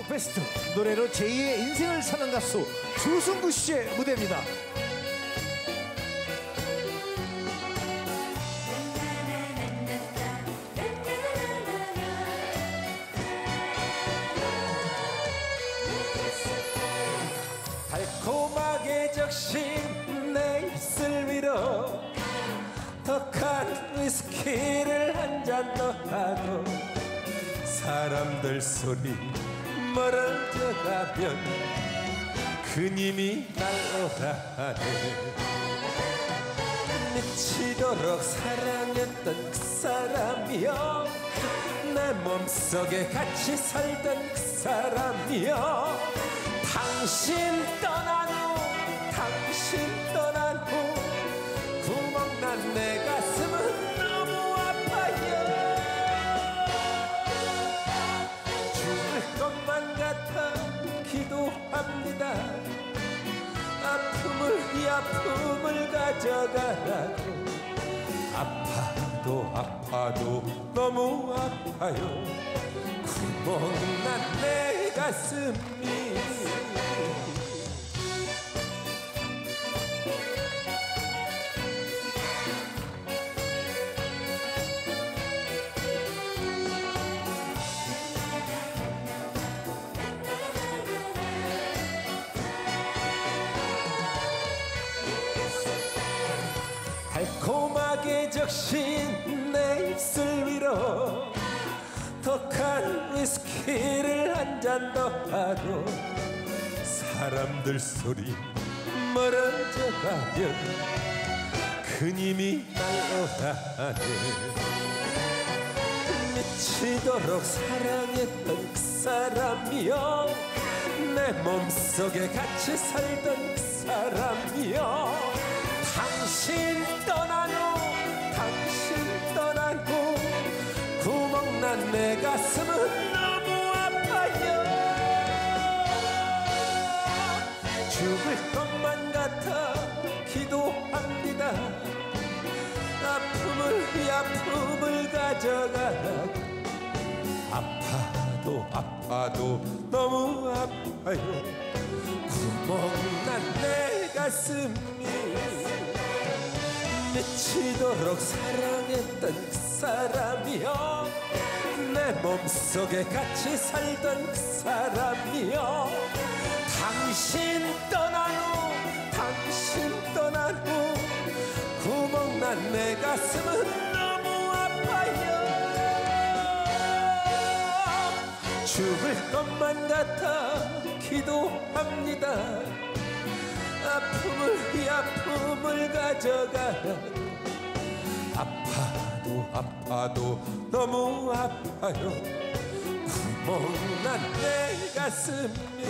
베스트 노래로 제2의 인생을 사는 가수 조승구 씨의 무대입니다. 달콤하게 적신 내 입술 위로 덕한 위스키를 한 잔 더 하고 사람들 소리 멀어져 가면 그님이 날 오라 하네. 미치도록 사랑했던 그 사람이여, 내 몸속에 같이 살던 그 사람이여, 당신 떠난 후 구멍난 내 가슴은 너무 아파요. 죽을 것만 같아 기도합니다. 이 아픔을 가져가라고. 아파도 너무 아파요. 구멍난 내 가슴이. 달콤하게 적신 내 입술 위로 덕한 위스키를 한 잔 더 하고 사람들 소리 멀어져 가면 그님이 날 오라 하네. 미치도록 사랑했던 그 사람이여, 내 몸속에 같이 살던 그 사람이여, 당신 떠난 후 구멍난 내 가슴은 너무 아파요. 죽을 것만 같아 기도합니다. 이 아픔을 가져가라고. 아파도 너무 아파요. 구멍난 내 가슴이. 미치도록 사랑했던 그 사람이여, 내 몸속에 같이 살던 그 사람이여, 당신 떠난 후 구멍난 내 가슴은 너무 아파요. 죽을 것만 같아 기도합니다. 이 아픔을 가져가라고. 아파도 너무 아파요. 구멍난 내 가슴이.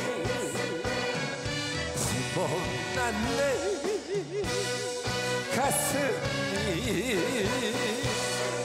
구멍난 내 가슴이.